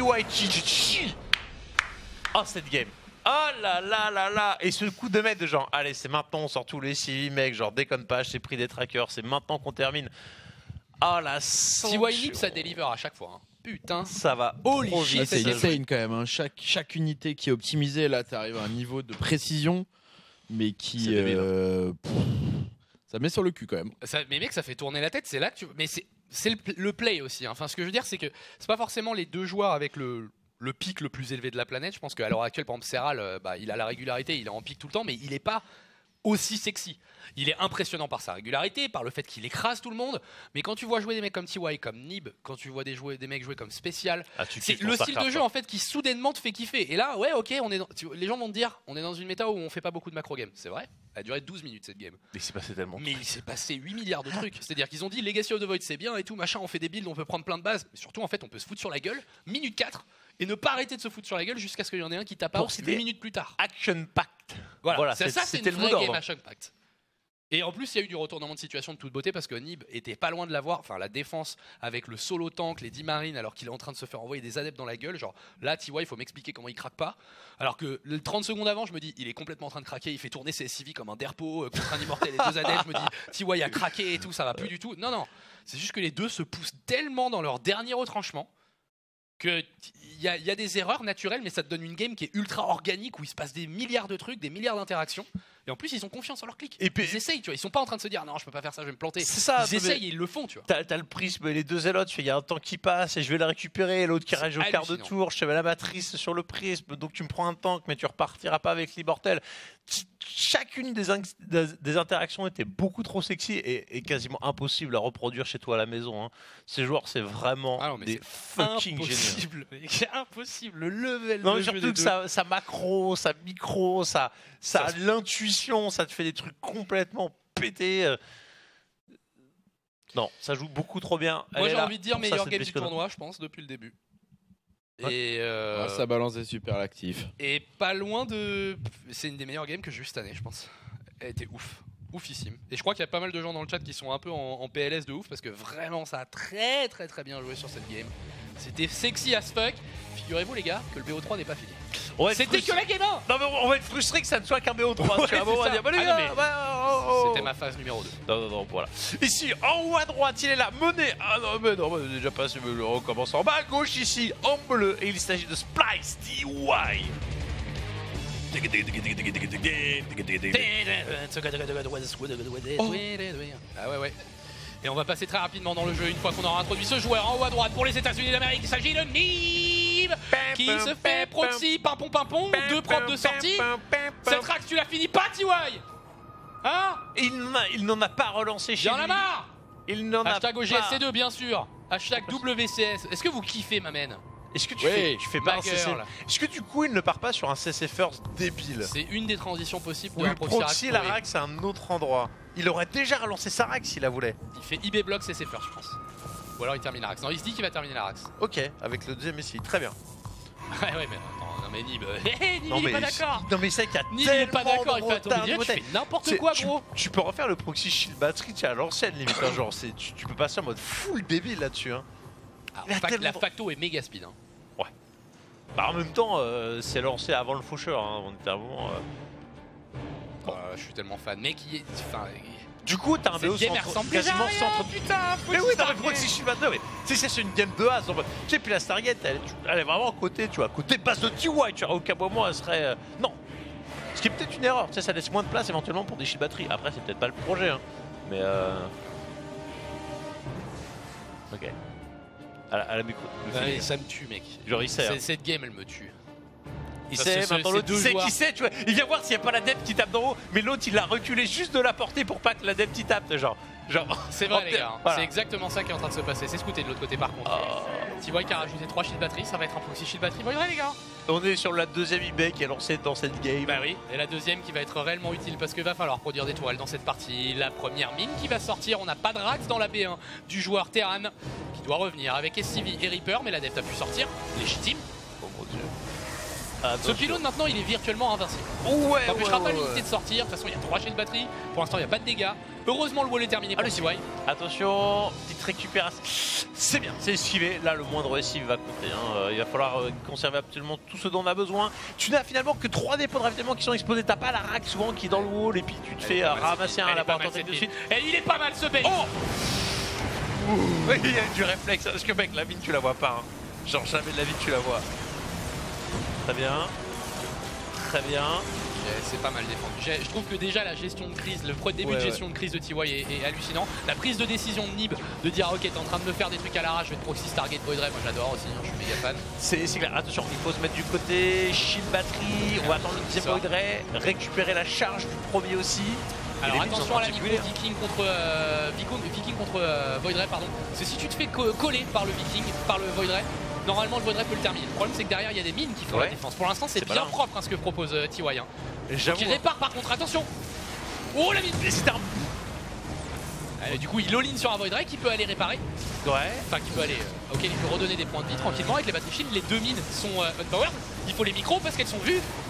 Y. Oh, cette game. Oh là là là là. Et ce coup de maître de genre, allez, c'est maintenant, on sort tous les six mecs, genre déconne pas, j'ai pris des trackers, c'est maintenant qu'on termine. Oh la T Y Nip, ça deliver à chaque fois. Hein. Putain, ça va. Holy shit, c'est insane quand même. Hein. Chaque, chaque unité qui est optimisée, là, t'arrives à un niveau de précision, mais qui. Euh, ça met sur le cul quand même. Ça, mais mec, ça fait tourner la tête. C'est là que tu. Mais c'est le, le play aussi. Hein. Enfin, ce que je veux dire, c'est que c'est pas forcément les deux joueurs avec le. le pic le plus élevé de la planète. Je pense qu'à l'heure actuelle, par exemple, Serral, euh, bah, il a la régularité, il est en pic tout le temps, mais il n'est pas aussi sexy. Il est impressionnant par sa régularité, par le fait qu'il écrase tout le monde, mais quand tu vois jouer des mecs comme T Y, comme Nib, quand tu vois des, jouer, des mecs jouer comme Spécial, ah, c'est le style de jeu en fait qui soudainement te fait kiffer. Et là, ouais, ok, on est dans, tu, les gens vont te dire, on est dans une méta où on fait pas beaucoup de macro game. C'est vrai, elle a duré douze minutes cette game. Mais il s'est passé tellement. Mais il s'est passé huit milliards de trucs. C'est-à-dire qu'ils ont dit Legacy of the Void c'est bien et tout, machin, on fait des builds, on peut prendre plein de bases, mais surtout en fait on peut se foutre sur la gueule, minute quatre, et ne pas arrêter de se foutre sur la gueule jusqu'à ce qu'il y en ait un qui tape out huit minutes plus tard. Action Pact. Voilà, voilà ça, ça c'est une vraie game Action Pact. Et en plus, il y a eu du retournement de situation de toute beauté parce que Nib était pas loin de l'avoir. Enfin, la défense avec le solo tank, les dix marines, alors qu'il est en train de se faire envoyer des adeptes dans la gueule. Genre là, T Y, il faut m'expliquer comment il craque pas. Alors que le trente secondes avant, je me dis, il est complètement en train de craquer. Il fait tourner ses S C V comme un derpo contre un immortel et deux adeptes. Je me dis, T Y a craqué et tout, ça va plus du tout. Non, non. C'est juste que les deux se poussent tellement dans leur dernier retranchement qu'il y, y a des erreurs naturelles, mais ça te donne une game qui est ultra organique où il se passe des milliards de trucs, des milliards d'interactions. Et en plus, ils ont confiance en leur clic. Et puis, ils essayent, tu vois. Ils sont pas en train de se dire non, je peux pas faire ça, je vais me planter. C'est ça. Ils essayent et ils le font, tu vois. T'as, t'as le prisme et les deux zélotes. Il y a un temps qui passe et je vais la récupérer. L'autre qui rage au quart de tour. Je te mets la matrice sur le prisme. Donc tu me prends un tank, mais tu repartiras pas avec l'immortel. Chacune des, in- des interactions était beaucoup trop sexy et, et quasiment impossible à reproduire chez toi à la maison. Hein. Ces joueurs, c'est vraiment ah non, des fucking impossible, géniaux. C'est impossible. Le level non, de surtout jeu que ça, ça macro, ça micro, ça, ça, ça a de l'intuition, ça te fait des trucs complètement pétés. Non, ça joue beaucoup trop bien. Moi, j'ai envie de dire meilleur game du tournoi, je pense, depuis le début. Ouais. Et euh... ouais, ça balance des super actifs. Et pas loin de. C'est une des meilleures games que j'ai eu cette année, je pense. Elle était ouf. Oufissime. Et je crois qu'il y a pas mal de gens dans le chat qui sont un peu en, en P L S de ouf parce que vraiment ça a très très très bien joué sur cette game. C'était sexy as fuck. Figurez-vous les gars que le B O trois n'est pas fini. C'était que la game un. Non mais on va être frustré que ça ne soit qu'un B O trois. Ouais, tu vois, on va dire, bah, les ah, gars, mais... bah, oh, oh. C'était ma phase numéro deux. Non non non voilà. Ici en haut à droite il est là, mené. Ah non mais non, mais déjà passé, mais on recommence en bas à gauche ici en bleu et il s'agit de Splyce T Y. Oh. Ah ouais ouais. Et on va passer très rapidement dans le jeu une fois qu'on aura introduit ce joueur en haut à droite pour les États-Unis d'Amérique. Il s'agit de Niv qui se fait proxy, pimpon pimpon, deux propres de sortie. Cette rack, tu l'as fini pas, T Y. Hein? Il n'en a pas relancé chez lui. Il en a marre. Il n'en a Hashtag pas. O G S C deux bien sûr. Hashtag W C S. Est-ce que vous kiffez ma mène? Est-ce que tu, oui, fais, tu fais pas un C C... girl. Est-ce que du coup il ne part pas sur un C C first débile? C'est une des transitions possibles de oui, un proxy, proxy la rack c'est un autre endroit. Il aurait déjà relancé sa rack s'il la voulait. Il fait I B block C C first je pense. Ou alors il termine la rax. Non il se dit qu'il va terminer la rax. Ok, avec le deuxième essai, très bien. Ouais ouais mais attends, non mais Nib, hey, Nib non, il est mais pas d'accord. Non mais c'est qu'il y a Nib il est pas d'accord, il fait retard, attends, tu fais n'importe quoi gros. Tu, tu peux refaire le proxy shield battery à l'ancienne limite, hein, genre c'est, tu, tu peux passer en mode full débile là-dessus. Hein. Alors, fac, tellement... La facto est méga speed. Hein. Ouais. Bah en même temps, euh, c'est lancé avant le faucheur, hein, on était avant. Euh... Bon. Euh, je suis tellement fan, mec il est... Enfin, du coup, t'as un B O centre, quasiment centre. Putain, mais oui, t'as le proxy shield battery, mais tu sais, c'est une game de as. Tu sais, puis la Stargate, elle, elle est vraiment à côté, tu vois, à côté base de T Y, tu vois, au cas où elle serait. Euh... Non. Ce qui est peut-être une erreur, tu sais, ça laisse moins de place éventuellement pour des shield batteries. Après, c'est peut-être pas le projet, hein. Mais euh. Ok. À la, à la micro. Ouais, ça me tue, mec. Genre, il sait. Hein. Cette game, elle me tue. Il sait, ce, maintenant l'autre il sait qui sait, tu vois. Il vient voir s'il n'y a pas l'adepte qui tape d'en haut, mais l'autre il l'a reculé juste de la portée pour pas que l'adepte il tape, genre. genre c'est vrai, les gars, hein. Voilà. C'est exactement ça qui est en train de se passer. C'est scouté de l'autre côté par contre. Oh. T Y qui a rajouté trois shield batterie, ça va être un proxy shield batterie. Bon, les gars. On est sur la deuxième eBay qui est lancée dans cette game. Bah oui, et la deuxième qui va être réellement utile parce qu'il va falloir produire des toiles dans cette partie. La première mine qui va sortir, on n'a pas de rax dans la B un du joueur Terran qui doit revenir avec S C V et Reaper, mais l'adepte a pu sortir, légitime. Oh mon dieu. Ce pylône maintenant il est virtuellement invincible. Ouais, ça n'empêchera ouais, pas ouais, l'unité ouais. de sortir. De toute façon il y a trois shields de batterie. Pour l'instant il n'y a pas de dégâts. Heureusement le wall est terminé pour ah, T Y. Attention, petite récupération. C'est bien, c'est esquivé. Là le moindre esquive va compter. Hein. Euh, il va falloir euh, conserver absolument tout ce dont on a besoin. Tu n'as finalement que trois dépôts de ravitaillement qui sont exposés. T'as pas la rack souvent qui est dans le wall et puis tu te Elle fais euh, ramasser un à la porte de suite. Et il est pas mal ce bait. Oh oui, il y a du réflexe. Parce que mec, la mine tu la vois pas. Hein. Genre jamais de la vie tu la vois. Très bien. Très bien. C'est pas mal défendu. Je trouve que déjà la gestion de crise, le début ouais, de gestion ouais. de crise de T Y est, est hallucinant. La prise de décision de Nib de dire ok t'es en train de me faire des trucs à l'arrache, je vais te proxy Stargate Void Ray, moi j'adore aussi, hein, je suis méga fan. C'est clair, attention, il faut se mettre du côté shield batterie, on va attendre le deuxième Void Ray, récupérer la charge du premier aussi. Alors attention à la micro Viking contre euh, Viking, Viking contre euh, Void Ray pardon. C'est si tu te fais co coller par le Viking, par le Void Ray, normalement le Void Ray peut le terminer. Le problème c'est que derrière il y a des mines qui font ouais. la défense. Pour l'instant c'est bien malin. propre hein, ce que propose euh, T Y. Hein. Qui répare par contre, attention. Oh la mine. C'est un... Allez, du coup il all-in sur un Void Ray qui peut aller réparer. Ouais. Enfin qui peut aller, euh, auquel il peut redonner des points de vie tranquillement avec les Battle Shield. Les deux mines sont euh, unpowered. Il faut les micros parce qu'elles sont vues.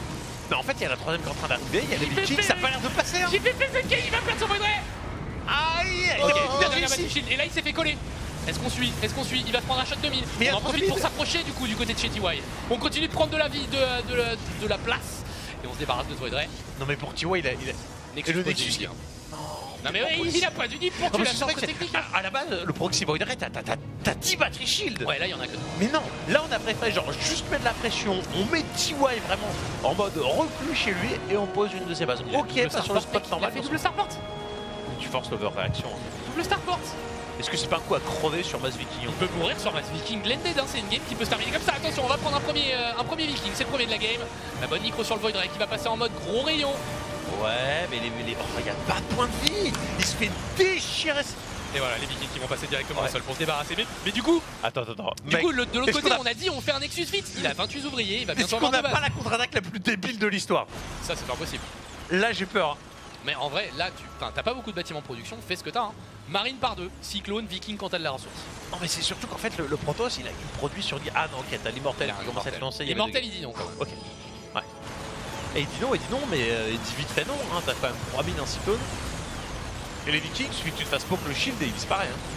Non, en fait, il y a la troisième qui est en train d'arriver, il y a les Vikings, ça a pas l'air de passer. Hein. J'ai fait P Z K, il va perdre son Void Ray. Aïe. Ok, oh, il a dernière Battlefield, et là il s'est fait coller. Est-ce qu'on suit? Est-ce qu'on suit? Il va se prendre un shot de mille. Mais on en profite pour s'approcher du coup du côté de chez T Y. On continue de prendre de la vie, de, de, la, de la place. Et on se débarrasse de ce Void Ray. Non mais pour T Y, il a... Il a... Nexus, le pose Nexus, des il- hein. Non mais ouais, il a pas du nid pour Ah, tuer parce la que c'est sorte vrai que technique. c'est- à, à la base, le proxy Void Ray, t'as- t'as t'as dix batteries shield. Ouais, là il y en a que deux. Mais non, là on a préféré genre juste mettre de la pression, on met T Y vraiment en mode reclus chez lui et on pose une de ses bases. Il a Ok, double pas sur le starport, spot mec, il a normal. fait double starport. Tu forces l'overréaction. Double starport. Est-ce que c'est pas un coup à crever sur base Viking? Il peut mourir sur Mass Viking Blended, hein, c'est une game qui peut se terminer comme ça. Attention, on va prendre un premier, euh, un premier Viking, c'est le premier de la game. La bonne micro sur le Void Ray qui va passer en mode gros rayon. Ouais, mais les, les... Oh, il y a pas de point de vie. Il se fait déchirer. Et voilà, les Vikings qui vont passer directement Ouais. au sol pour se débarrasser. Mais, mais du coup, Attends, attends, attends. du Mec, coup, le- de l'autre est-ce côté, qu'on a- on a dit on fait un Nexus vite. Il a vingt-huit ouvriers, il va est-ce bientôt qu'on avoir n'a deux pas bases. la contre-attaque la plus débile de l'histoire? Ça, c'est pas possible. Là, j'ai peur. Mais en vrai, là, tu t'as pas beaucoup de bâtiments de production, fais ce que t'as. Hein. Marine par deux, Cyclone, Viking quand t'as de la ressource. Non, mais c'est surtout qu'en fait, le, le Protoss, il a il produit sur dix. Ah non, ok, t'as l'immortel Il a un qui commence à te lancer. il y avait Immortel, deux- il dit non quand même. Ok. Ouais. Et il dit non, il dit non, mais euh, il dit vite fait non. Hein. T'as quand même trois mines, un cyclone. Et les Vikings, il suffit que tu te fasses poke le shield et il disparaît. Hein.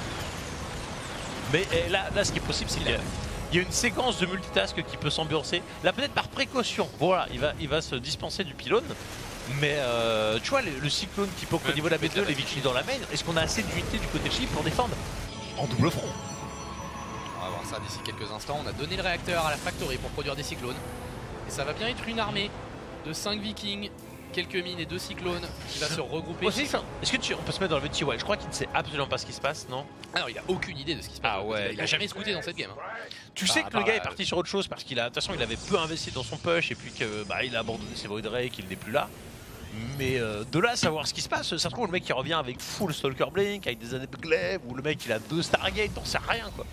Mais eh, là, là, ce qui est possible, c'est qu'il y a, il y a une séquence de multitask qui peut s'ambiancer. Là, peut-être par précaution. Voilà, il va, il va se dispenser du pylône. Mais euh, tu vois, le, le cyclone qui poke au Ouais, niveau de la B deux, peut-être les la Vikings dans la main, est-ce qu'on a assez d'unités du côté de Chine pour défendre en double front? On va voir ça d'ici quelques instants. On a donné le réacteur à la factory pour produire des cyclones. Et ça va bien être une armée de cinq Vikings, quelques mines et deux cyclones qui va se regrouper. Aussi, ça, est-ce que tu, on peut se mettre dans le T Y? Je crois qu'il ne sait absolument pas ce qui se passe, non? Ah non, il a aucune idée de ce qui se passe. Ah ouais. Il a jamais scouté dans cette game. hein. Tu Bah, sais que bah, le gars bah, est parti sur autre chose parce qu'il a, de toute façon, il avait peu investi dans son push et puis que bah, il a abandonné ses Void Ray et qu'il n'est plus là. Mais euh, de là à savoir ce qui se passe, ça se trouve le mec qui revient avec full Stalker Blink, avec des années de glaive, ou le mec il a deux Stargate, t'en sais rien quoi.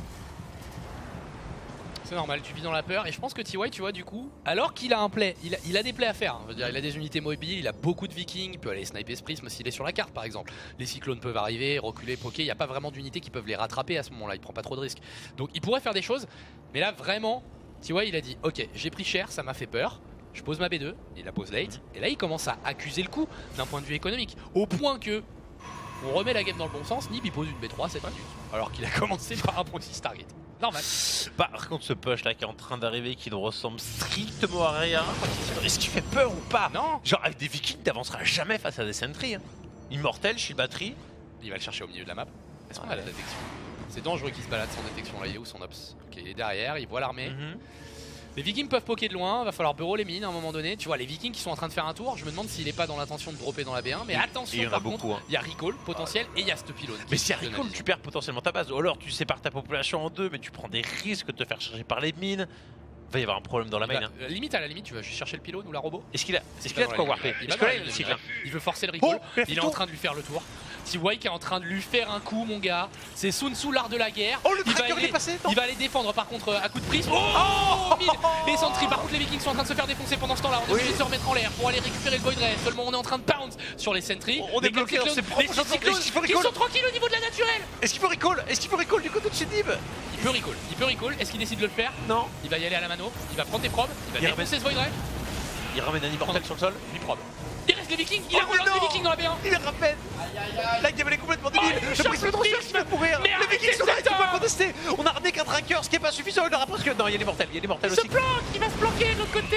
C'est normal, tu vis dans la peur. Et je pense que T Y, tu vois, du coup, alors qu'il a un play, il a, il a des plays à faire. hein. Je veux dire, il a des unités mobiles, il a beaucoup de Vikings, il peut aller sniper ce prisme s'il est sur la carte par exemple. Les cyclones peuvent arriver, reculer, poker. Il n'y a pas vraiment d'unités qui peuvent les rattraper à ce moment-là. Il prend pas trop de risques. Donc il pourrait faire des choses. Mais là, vraiment, T Y, il a dit ok, j'ai pris cher, ça m'a fait peur. Je pose ma B deux, il la pose late, et là il commence à accuser le coup d'un point de vue économique. Au point que on remet la game dans le bon sens, Nib il pose une B trois cette minutes. Alors qu'il a commencé par un proxy Stargate. Normal. Par contre ce push là qui est en train d'arriver, qui ne ressemble strictement à rien, est-ce qu'il fait peur ou pas? Non. Genre avec des Vikings t'avanceras jamais face à des sentries. Hein. Immortel, shield batterie. Il va le chercher au milieu de la map. Est-ce qu'on Ouais. a la détection? C'est dangereux qu'il se balade sans détection là, il est où son ops? Ok, il est derrière, il voit l'armée. Mhm. Les Vikings peuvent poker de loin, va falloir bureau les mines à un moment donné. Tu vois, les Vikings qui sont en train de faire un tour, je me demande s'il est pas dans l'intention de dropper dans la B un. Mais Et- attention, et il y en a par beaucoup, contre, hein. il y a recall potentiel et il y a ce pylône. Mais qui si à fonctionne à recall vision. tu perds potentiellement ta base, ou alors tu sépares ta population en deux mais tu prends des risques de te faire charger par les mines. Va y avoir un problème dans la Il va- main. hein. euh, limite à la limite, tu vas juste chercher le pylône ou la robot. Est-ce qu'il a, est-ce qu'il a de va quoi dans la warper? ligne. Il Parce va que dans là la il ligne, cycle. là. Il veut forcer le recall. Oh, il a fait il est en tour. train de lui faire le tour. T Y qui est en train de lui faire un coup, mon gars. C'est Sun Tzu, l'art de la guerre. Oh le il va, tracker il aller, est passé. Non. il va aller défendre par contre à coup de prise. Oh, mid. Les Sentry, par contre les Vikings sont en train de se faire défoncer pendant ce temps-là. On est Oui. obligé de se remettre en l'air pour aller récupérer le Void Ray. Seulement on est en train de pounce sur les Sentry. On est les bloqué dans Cyclones- ses propres les chantiers. Cyclones Est-ce qu'il faut qui recall sont tranquilles au niveau de la naturelle. Est-ce qu'il faut recall? Est-ce qu'il faut recall du côté de chez Nib? Il peut recall, il peut recall. Est-ce qu'il décide de le faire? Non. Il va y aller à la mano, il va prendre des probes, il va Il défoncer ce Void Ray. Il ramène un immortel sur le sol. Il probe. Il reste les Vikings, il a Oh, mais relancé les non. Vikings dans la B un. Il ramène. La game elle est complètement débile. Oh, il Le cherche brise le le transfert prisme. qui va mourir. Mais Les arrêtez Vikings sont là, cette tu peux pas heure. contester. On a ramené qu'un tracker, ce qui est pas suffisant. Il aura presque. Non, il y a l'immortel. Il y a l'immortel Il se aussi. planque, il va se planquer de l'autre côté.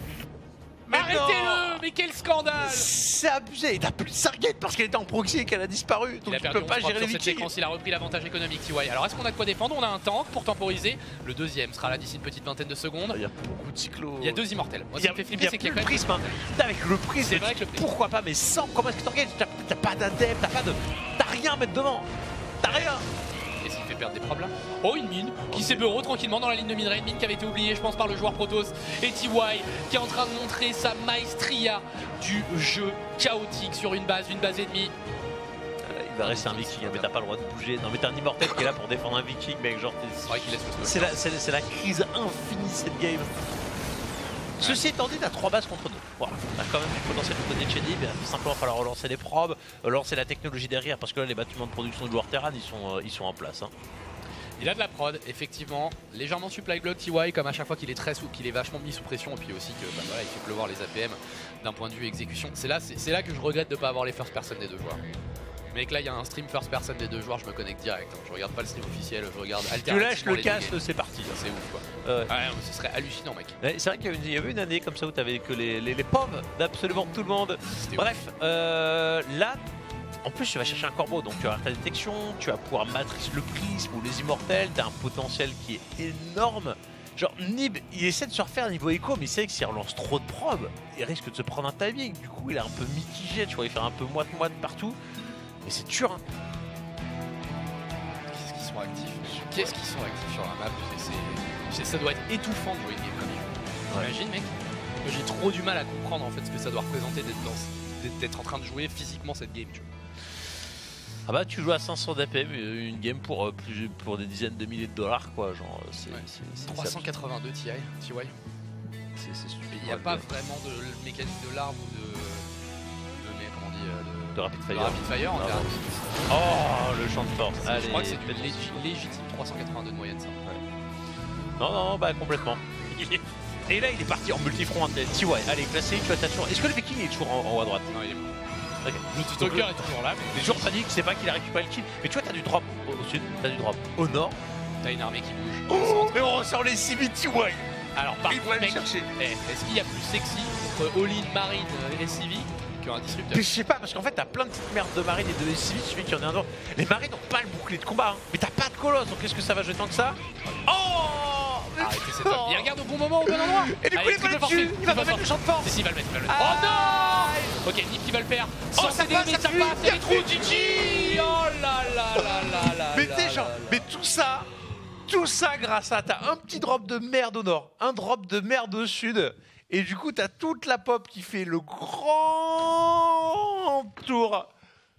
Mais Arrêtez-le, mais quel scandale. C'est abusé. Il a plus de Stargate parce qu'elle était en proxy et qu'elle a disparu. Il Donc a tu perdu peux onze pas frappes gérer les sur cette Vikings. séquence, il a repris l'avantage économique T Y. Alors est-ce qu'on a de quoi défendre? On a un tank pour temporiser. Le deuxième sera là d'ici une petite vingtaine de secondes. Il y a beaucoup de cyclos. Il y a deux immortels. Moi, Il y ce a, qui me fait il y flipper, a c'est plus qu'il y a le quand même... prisme. hein. Putain, avec le prisme, C'est vrai que le prisme- pourquoi pas, mais sans. Comment est-ce que t'organises? T'as t'as pas d'adepte, t'as pas de. T'as rien à mettre devant. T'as rien. Qu'est-ce qui fait perdre des problèmes? Oh, une mine qui s'est bureau tranquillement dans la ligne de mine, une mine qui avait été oubliée, je pense, par le joueur Protoss. Et T Y qui est en train de montrer sa maestria du jeu chaotique sur une base, une base ennemie. Euh, Il va rester un Viking, hein, mais t'as pas le droit de bouger. Non, mais t'es un immortel qui est là pour défendre un Viking, mec. Genre, t'es- C'est vrai qu'il laisse le c'est la, c'est- c'est la crise infinie cette game. Ceci étant dit, t'as trois bases contre deux. Voilà, t'as quand même du potentiel de côté de chez Nib. Il va simplement falloir relancer les probes, relancer la technologie derrière, parce que là, les bâtiments de production de joueurs Terran, ils sont, euh, ils sont en place. Hein. Il a de la prod, effectivement, légèrement supply block T Y, comme à chaque fois qu'il est très sous, qu'il est vachement mis sous pression, et puis aussi que bah, voilà, il fait pleuvoir les A P M d'un point de vue exécution. C'est là, c'est là que je regrette de ne pas avoir les first person des deux joueurs. Mais que là, il y a un stream first person des deux joueurs, je me connecte direct. Hein. Je regarde pas le stream officiel, je regarde alternativement. Tu lâches le les casque, c'est parti. C'est ouf quoi. Euh, ouais, ce serait hallucinant, mec. C'est vrai qu'il y, y avait une année comme ça où tu avais que les, les, les pauvres d'absolument tout le monde. Bref, euh, là. En plus, tu vas chercher un corbeau, donc tu vas avoir ta détection, tu vas pouvoir matrice le prisme ou les immortels, tu as un potentiel qui est énorme. Genre, Nib, il essaie de se refaire niveau écho, mais il sait que s'il relance trop de probes, il risque de se prendre un timing. Du coup, il est un peu mitigé, tu vois, il fait un peu moite-moite partout. Mais c'est dur, hein. Qu'est-ce qu'ils sont actifs Qu'est-ce qu'ils sont actifs sur la map c'est, ça doit être étouffant de jouer une game comme ils jouent. T'imagines, mec? J'ai trop du mal à comprendre en fait ce que ça doit représenter d'être dans, d'être en train de jouer physiquement cette game, tu vois. Ah bah tu joues à cinq cents d'A P M, une game pour, plus, pour des dizaines de milliers de dollars quoi, genre c'est... Ouais. trois cent quatre-vingt-deux Ti, T Y. C'est stupide. Il n'y a pas vraiment de mécanique de l'arme ou de... de... mais comment on dit de, de Rapid Fire. De rapid fire en termes. Oh le champ de force. Allez, je crois que c'est du lég légitime trois cent quatre-vingt-deux de moyenne ça. Ouais. Non non bah complètement. Et là il est parti en multifront T Y. Allez classé, tu as ta toujours... Est-ce que le Viking est toujours en, en haut à droite? Non il est mort. Okay. Le Stalker est toujours là. Mais toujours panique, c'est pas qu'il a récupéré le kill. Mais tu vois, t'as du drop au, au sud, t'as du drop au nord. T'as une armée qui bouge. Oh, mais on ressort les C V T Y. Alors par contre, mec, eh, est-ce qu'il y a plus sexy entre All-in Marine et S C V qu'un disrupteur? Mais je sais pas, parce qu'en fait, t'as plein de petites merdes de Marine et de S C V, il suffit qu'il y en ait un autre. Les Marines n'ont pas le bouclier de combat, hein. Mais t'as pas de colosse, donc qu'est-ce que ça va jouer tant que ça? Oh arrêtez, c'est top. Il regarde au bon moment, au bon endroit. Et du coup, il va le dessus, il va pas mettre le champ de force. Si, si, il va le mettre, il va le mettre. Oh non. Ok, Nip qui va le faire. Oh, ça passe, ça passe, c'est les trous, G G. Oh là là là là là. Mais t'es genre, mais tout ça, tout ça grâce à t'as un petit drop de merde au nord, un drop de merde au sud. Et du coup, t'as toute la pop qui fait le grand tour.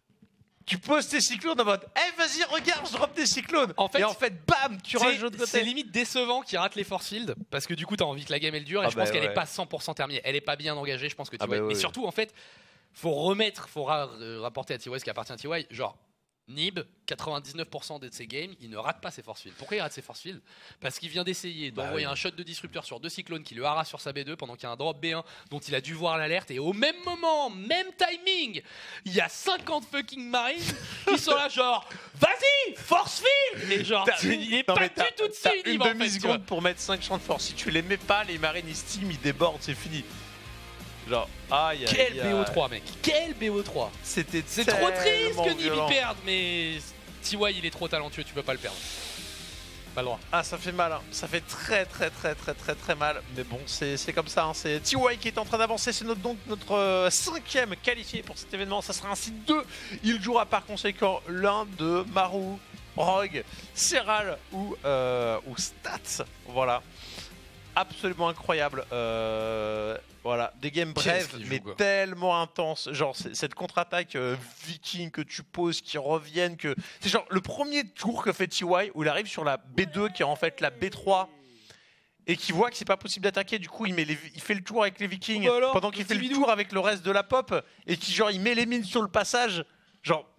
Tu poses tes cyclones en mode « Eh, vas-y, regarde, je drop des cyclones !» En fait, Et en fait, bam, tu ranges de l'autre côté. C'est limite décevant qu'il rate les force fields, parce que du coup, t'as envie que la game elle dure, et ah je bah pense qu'elle ouais. est pas cent pour cent terminée. Elle est pas bien engagée, je pense que T Y... Ah bah ouais, mais ouais. surtout, en fait, faut remettre, faut ra rapporter à T Y ce qui appartient à T Y, genre... Nib, quatre-vingt-dix-neuf pour cent de ses games, il ne rate pas ses force fields. Pourquoi il rate ses force fields? Parce qu'il vient d'essayer d'envoyer bah oui. un shot de disrupteur sur deux cyclones qui le harassent sur sa B deux pendant qu'il y a un drop B un dont il a dû voir l'alerte. Et au même moment, même timing, il y a cinquante fucking marines qui sont là genre vas-y, force field. Et genre, il est non, pas du tout dessus. Une demi-seconde pour mettre cinq champs de force. Si tu les mets pas, les marines ils steam, ils débordent, c'est fini. Genre, aïe, aïe, quel B O trois, mec, quel B O trois. C'était C'est trop triste que Nib y perde, mais T Y il est trop talentueux, tu peux pas le perdre. Pas le droit. Ah, ça fait mal, hein. Ça fait très très très très très très mal. Mais bon, c'est comme ça, hein. C'est T Y qui est en train d'avancer. C'est notre, donc notre euh, cinquième qualifié pour cet événement. Ça sera ainsi deux. Il jouera par conséquent l'un de Maru, Rogue, Serral ou, euh, ou Stats. Voilà. Absolument incroyable. Euh, voilà, des games brèves, mais quoi. Tellement intenses. Genre, cette contre-attaque euh, viking que tu poses, qui reviennent, que. C'est genre le premier tour que fait T Y où il arrive sur la B deux, qui est en fait la B trois, et qui voit que c'est pas possible d'attaquer. Du coup, il, met les... il fait le tour avec les vikings, oh alors, pendant qu'il fait le tour avec le reste de la pop, et qui, genre, il met les mines sur le passage. Genre.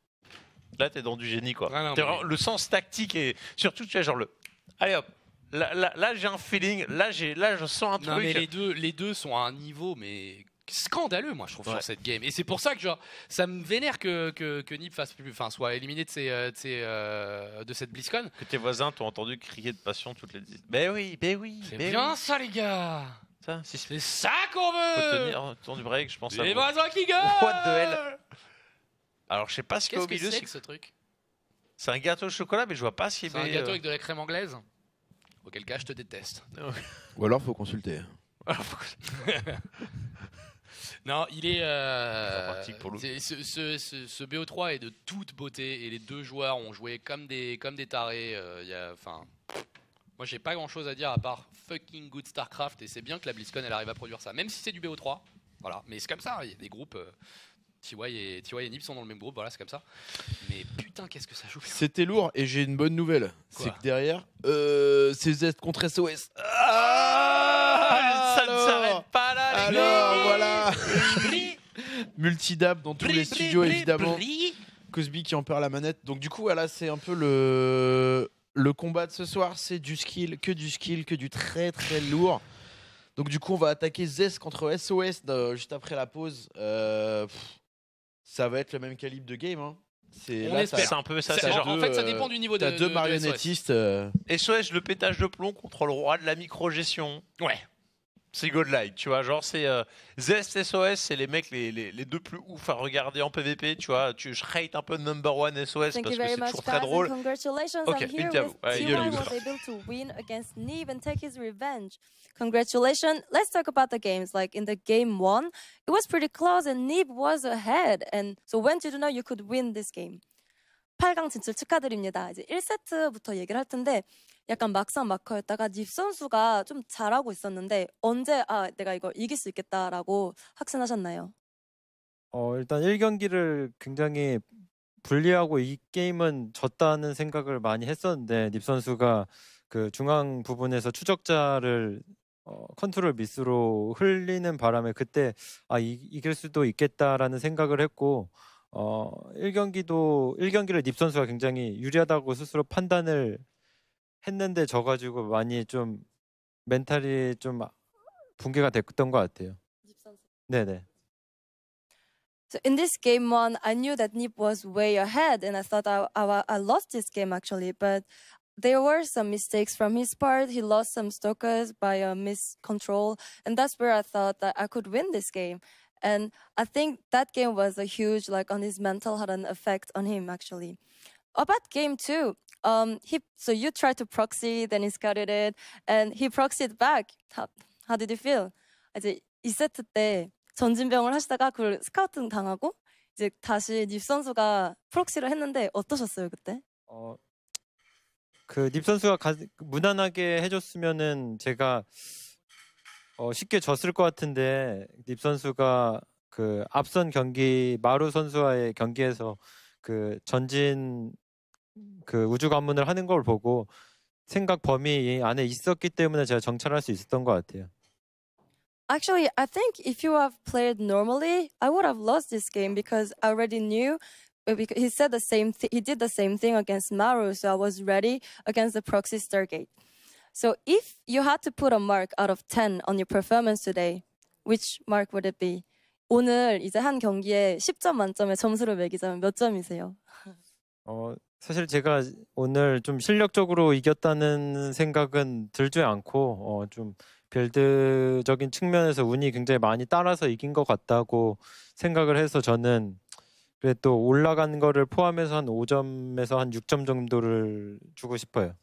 Là, t'es dans du génie, quoi. Ah non, mais... Le sens tactique, et surtout, tu as genre le. Allez hop. Là, là, là j'ai un feeling, là, là je sens un non, truc. Mais les, deux, les deux sont à un niveau mais scandaleux, moi je trouve, ouais. sur cette game. Et c'est pour ça que genre, ça me vénère que, que, que Nib fasse plus, enfin, soit éliminé de, ces, de, ces, euh, de cette BlizzCon. Que tes voisins t'ont entendu crier de passion toutes les dix. Ben oui, ben oui. C'est bien oui. ça, les gars. Ça, si, c'est ça qu'on veut. Faut tenir le tour du break, je pense. Les voisins qui gueulent. What the hell. Alors je sais pas ce qu'il y a au milieu. Qu'est-ce que c'est que ce truc? C'est un gâteau au chocolat, mais je vois pas si. C'est un gâteau avec de la crème anglaise. Auquel cas, je te déteste. Ou alors, faut consulter. Non, il est. Euh, est ce, ce, ce, ce B O trois est de toute beauté et les deux joueurs ont joué comme des, comme des tarés. Euh, y a, moi, j'ai pas grand chose à dire à part fucking good StarCraft et c'est bien que la BlizzCon elle arrive à produire ça, même si c'est du B O trois. Voilà, mais c'est comme ça. Il y a des groupes. Euh, T Y et, T Y et Nib sont dans le même groupe, voilà, c'est comme ça. Mais putain, qu'est-ce que ça joue. C'était lourd et j'ai une bonne nouvelle. C'est que derrière, euh, C Z contre S O S. Ah, ça ne s'arrête pas là. Alors, voilà. Multidab dans tous les studios, évidemment. Cosby qui en perd la manette. Donc du coup, voilà, c'est un peu le... Le combat de ce soir, c'est du skill, que du skill, que du très très lourd. Donc du coup, on va attaquer Zest contre S O S euh, juste après la pause. Euh, pff, ça va être le même calibre de game. Hein. C'est là, c'est un peu ça. C'est genre, en fait, ça dépend du niveau de. T'as deux de, marionnettistes. de euh... S O S, le pétage de plomb contre le roi de la micro-gestion. Ouais. C'est godlike, tu vois, genre c'est euh, Zest, S O S, c'est les mecs les, les, les deux plus ouf à regarder en P V P, tu vois, tu, je rate un peu number one S O S Thank parce que c'est much, toujours très drôle. Congratulations, Ok, I'm here Binti à with vous. Ouais, T Y gueule, was gueule. able to win against Nib and take his revenge. Congratulations. Let's talk about the games. Like in the game one, it was pretty close and Nib was ahead. And so when did you know you could win this game? 팔 강 진출 축하드립니다. 이제 일 세트부터 얘기를 할 텐데 약간 막상 막하였다가 닙 선수가 좀 잘하고 있었는데 언제 아 내가 이거 이길 수 있겠다라고 확신하셨나요? 어, 일단 일 경기를 굉장히 불리하고 이 게임은 졌다는 생각을 많이 했었는데 닙 선수가 그 중앙 부분에서 추적자를 어, 컨트롤 미스로 흘리는 바람에 그때 아 이, 이길 수도 있겠다라는 생각을 했고 어, 일 경기도 일 경기를 닙 선수가 굉장히 유리하다고 스스로 판단을 했는데 져가지고 많이 좀 멘탈이 좀 붕괴가 됐던 것 같아요. 네네. So in this game one, I knew that Nip was way ahead, and I thought I, I, I lost this game actually. But there were some mistakes from his part. He lost some Stokers by a miscontrol, and that's where I thought that I could win this game. And I think that game was a huge, like, on his mental, had an effect on him actually. About game two, um, he so you tried to proxy, then he scouted it, and he proxied back. How, how did you feel? 이제 이 세트 때 전진병을 하시다가 그걸 스카우팅 당하고 이제 다시 닙 선수가 프록시를 했는데 어떠셨어요 그때? 어, 그 닙 선수가 가, 무난하게 해줬으면은 제가 어, 쉽게 졌을 것 같은데 닙 선수가 그 앞선 경기 마루 선수와의 경기에서 그 전진 그 우주 관문을 하는 걸 보고 생각 범위 안에 있었기 때문에 제가 정찰할 수 있었던 것 같아요. Actually, I think if you have played normally, I would have lost this game because I already knew. Because he said the same. Th- he did the same thing against Maru, so I was ready against the proxy Stargate. So if you had to put a mark out of ten on your performance today, which mark would it be? 오늘 이제 한 경기에 십 점 만점에 점수를 매기자면 몇 점이세요? 어, 사실 제가 오늘 좀 실력적으로 이겼다는 생각은 들지 않고 어, 좀 빌드적인 측면에서 운이 굉장히 많이 따라서 이긴 것 같다고 생각을 해서 저는 그래 또 올라간 거를 포함해서 한 오 점에서 한 육 점 정도를 주고 싶어요.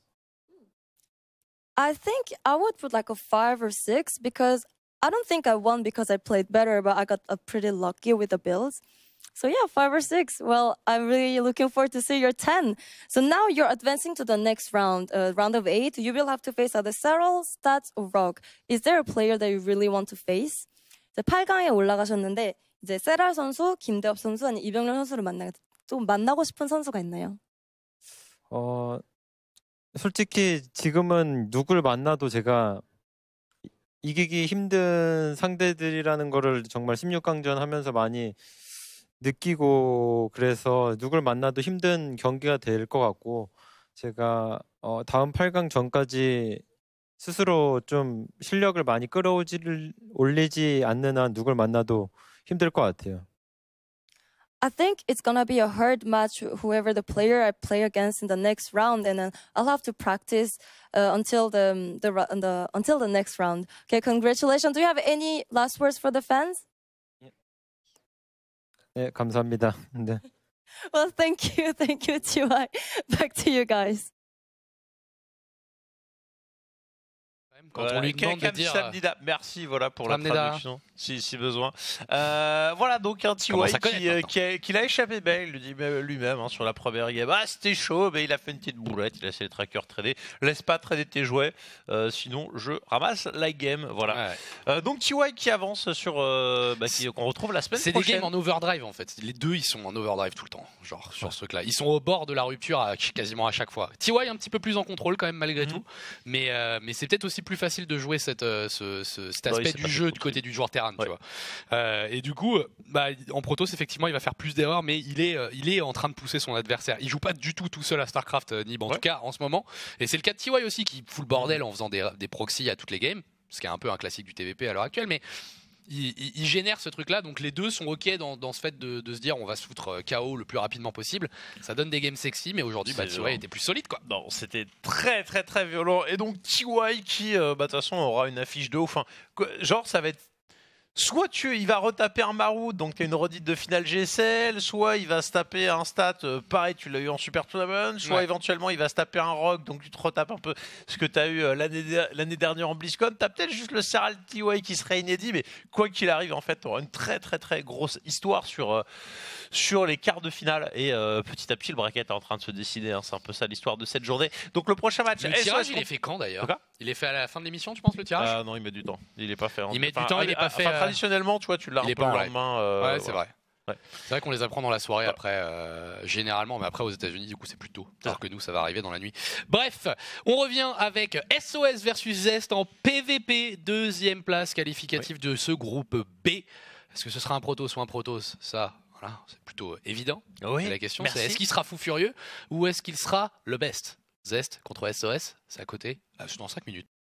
I think I would put like a five or six because I don't think I won because I played better, but I got uh, pretty lucky with the builds. So yeah, five or six. Well, I'm really looking forward to see your ten. So now you're advancing to the next round, uh, round of eight. You will have to face either Serral, Stats, or Rogue. Is there a player that you really want to face? 이제 팔 강에 올라가셨는데 이제 세랄 선수, 김대엽 선수, 아니 이병렬 선수를 만나 좀 만나고 싶은 선수가 있나요? 어, 솔직히 지금은 누굴 만나도 제가 이기기 힘든 상대들이라는 거를 정말 십육 강전 하면서 많이 느끼고 그래서 누굴 만나도 힘든 경기가 될 것 같고 제가 어, 다음 팔 강 전까지 스스로 좀 실력을 많이 끌어올리지 올리지 않는 한 누굴 만나도 힘들 것 같아요. I think it's gonna be a hard match, whoever the player I play against in the next round, and then I'll have to practice uh, until the, the the until the next round. Okay, congratulations. Do you have any last words for the fans? 네, 감사합니다. 네. Well, thank you, thank you, T Y. Back to you guys. Quand voilà, on lui demande de dire Samnida, merci voilà pour Samnida. la traduction si, si besoin. Euh, voilà donc un T Y qui, euh, qui, a, qui l'a échappé belle, il le dit lui-même hein, sur la première game. Ah c'était chaud, mais il a fait une petite boulette, il a laissé les trackers trader. Laisse pas trader tes jouets, euh, sinon je ramasse la game. Voilà. Ouais. Euh, donc T Y qui avance sur, euh, bah, qui, qu'on retrouve la semaine c'est prochaine. C'est des games en overdrive en fait. Les deux ils sont en overdrive tout le temps, genre sur ouais. ce truc-là. Ils sont au bord de la rupture à, quasiment à chaque fois. T Y un petit peu plus en contrôle quand même malgré mm-hmm. tout, mais euh, mais c'est peut-être aussi plus facile de jouer cette, euh, ce, ce, cet aspect ouais, du jeu du côté du joueur terrain run, Ouais. tu vois. Euh, et du coup, bah, en Protoss, effectivement, il va faire plus d'erreurs, mais il est, euh, il est en train de pousser son adversaire. Il joue pas du tout tout seul à StarCraft, euh, Nib, en Ouais. tout cas en ce moment. Et c'est le cas de T Y aussi qui fout le bordel en faisant des, des proxys à toutes les games, ce qui est un peu un classique du T V P à l'heure actuelle, mais il, il- il génère ce truc-là, donc les deux sont ok dans, dans ce fait de, de se dire on va se foutre euh, K O le plus rapidement possible. Ça donne des games sexy, mais aujourd'hui, bah, C'est T Y violent. était plus solide, quoi. Non, c'était très très très violent. Et donc T Y qui, euh, bah, de toute façon, aura une affiche de ouf. Enfin, quoi, genre, ça va être. Soit tu, il va retaper un Marou, donc tu as une redite de finale G S L, soit il va se taper un stat, euh, pareil, tu l'as eu en Super Tournament, soit Ouais. éventuellement il va se taper un Rogue, donc tu te retapes un peu ce que tu as eu euh, l'année der- l'année dernière en BlizzCon. Tu as peut-être juste le Serral T Y qui serait inédit, mais quoi qu'il arrive, en fait, tu auras une très très très grosse histoire sur, euh, sur les quarts de finale. Et euh, petit à petit, le bracket est en train de se décider. Hein, c'est un peu ça l'histoire de cette journée. Donc le prochain match. Le S O S tirage, il contre- est fait quand d'ailleurs? Quoi Il est fait à la fin de l'émission, tu penses, le tirage? Ah non, il met du temps. Il est pas fait. hein. Il met du Enfin, temps, il ah, est pas ah, fait, enfin, euh, traditionnellement, tu vois, tu l'as il un est peu pas le en live. lendemain. euh, Ouais, c'est voilà. vrai. Ouais. C'est vrai qu'on les apprend dans la soirée Ouais. après, euh, généralement, mais après aux États-Unis, du coup, c'est plus tôt. Alors que nous, ça va arriver dans la nuit. Bref, on revient avec S O S versus Zest en P V P, deuxième place qualificative de ce groupe B. Est-ce que ce sera un Protoss ou un Protoss? Ça, voilà, c'est plutôt évident. Oui, Et la question, merci. c'est est-ce qu'il sera fou furieux ou est-ce qu'il sera le best? Zest contre S O S, c'est à côté. Ah, c'est dans cinq minutes.